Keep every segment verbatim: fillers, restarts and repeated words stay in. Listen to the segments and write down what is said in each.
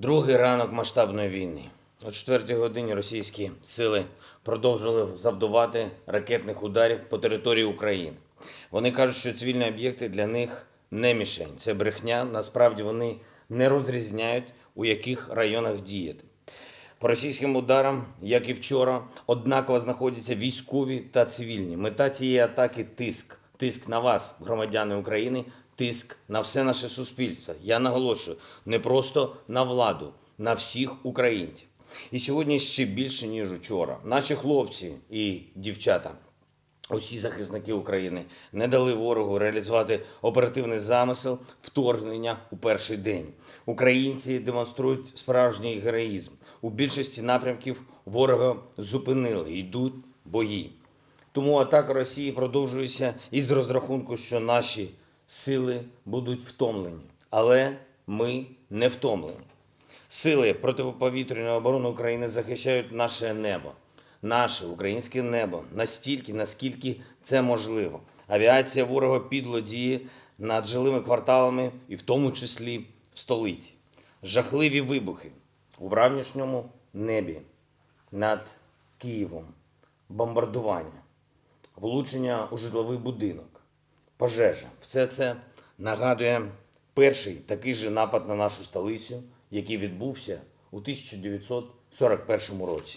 Другий ранок масштабної війни. О четвертій годині російські сили продовжили завдавати ракетних ударів по території України. Вони кажуть, що цивільні об'єкти для них не мішень. Це брехня. Насправді вони не розрізняють, у яких районах діяти. По російським ударам, як і вчора, однаково знаходяться військові та цивільні. Мета цієї атаки – тиск. Тиск на вас, громадяни України, тиск на все наше суспільство. Я наголошую, не просто на владу, на всіх українців. І сьогодні ще більше, ніж вчора. Наші хлопці і дівчата, усі захисники України, не дали ворогу реалізувати оперативний замисел вторгнення у перший день. Українці демонструють справжній героїзм. У більшості напрямків ворога зупинили, йдуть бої. Тому атака Росії продовжується із розрахунку, що наші сили будуть втомлені. Але ми не втомлені. Сили протиповітряної оборони України захищають наше небо. Наше українське небо настільки, наскільки це можливо. Авіація ворога підло діє над жилими кварталами і в тому числі в столиці. Жахливі вибухи у вранішньому небі над Києвом, бомбардування, влучення у житловий будинок, пожежа. Все це нагадує перший такий же напад на нашу столицю, який відбувся у тисяча дев'ятсот сорок першому році.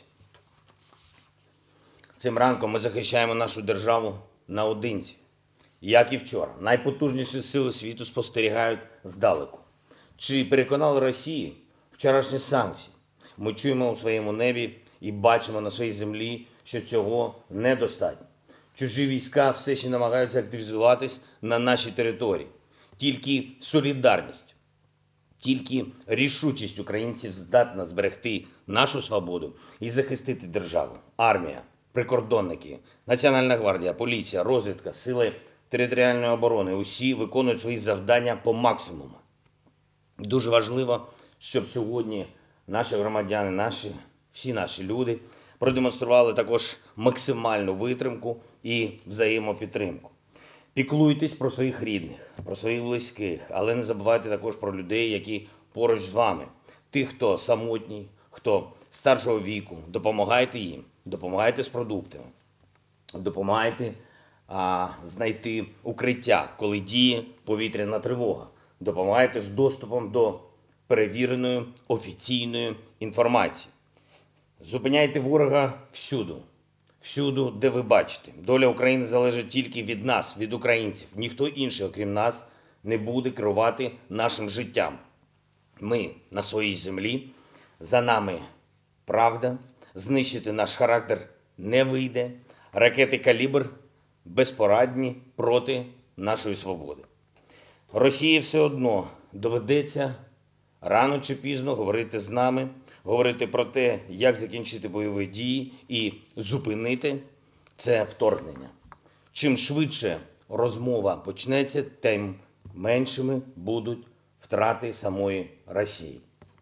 Цим ранком ми захищаємо нашу державу наодинці. Як і вчора, найпотужніші сили світу спостерігають здалеку. Чи переконали Росію вчорашні санкції? Ми чуємо у своєму небі і бачимо на своїй землі, що цього недостатньо. Чужі війська все ще намагаються активізуватись на нашій території. Тільки солідарність, тільки рішучість українців здатна зберегти нашу свободу і захистити державу. Армія, прикордонники, Національна гвардія, поліція, розвідка, сили територіальної оборони – усі виконують свої завдання по максимуму. Дуже важливо, щоб сьогодні наші громадяни, наші, всі наші люди продемонстрували також максимальну витримку і взаємопідтримку. Піклуйтесь про своїх рідних, про своїх близьких, але не забувайте також про людей, які поруч з вами. Тих, хто самотній, хто старшого віку, допомагайте їм, допомагайте з продуктами, допомагайте а, знайти укриття, коли діє повітряна тривога, допомагайте з доступом до перевіреної офіційної інформації. Зупиняйте ворога всюду, всюду, де ви бачите. Доля України залежить тільки від нас, від українців. Ніхто інший, окрім нас, не буде керувати нашим життям. Ми на своїй землі, за нами правда, знищити наш характер не вийде. Ракети «Калібр» безпорадні проти нашої свободи. Росії все одно доведеться рано чи пізно говорити з нами, говорити про те, як закінчити бойові дії і зупинити це вторгнення. Чим швидше розмова почнеться, тим меншими будуть втраты самой России.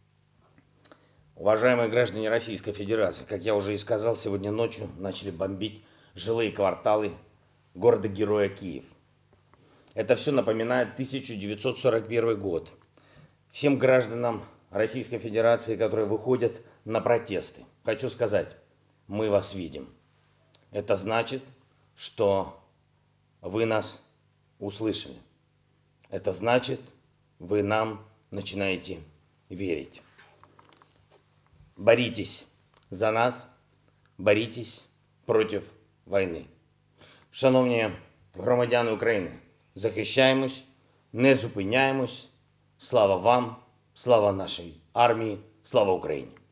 Уважаемые граждане Российской Федерации, как я уже и сказал, сегодня ночью начали бомбить жилые кварталы города-героя Киев. Это все напоминает тысяча девятьсот сорок первый год. Всем гражданам Российской Федерации, которые выходят на протесты, хочу сказать, мы вас видим. Это значит, что вы нас услышали. Это значит, вы нам начинаете верить. Боритесь за нас, боритесь проти війни. Шановні громадяни України, захищаємось, не зупиняємось. Слава вам, слава нашій армії, слава Україні!